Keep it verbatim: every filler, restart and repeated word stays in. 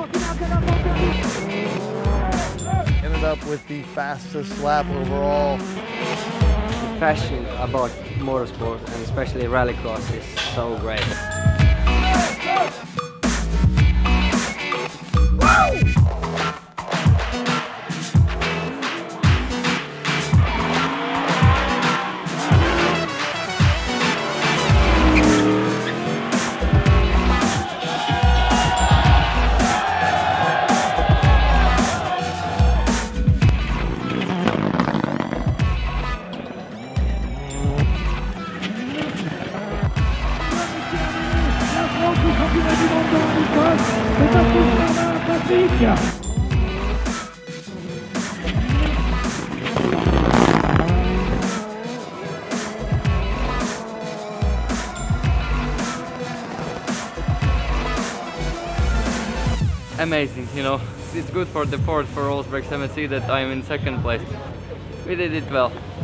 Ended up with the fastest lap overall. The passion about motorsport and especially rallycross is so great. Amazing, you know, it's good for the Ford for Rosberg seven C that I'm in second place. We did it well.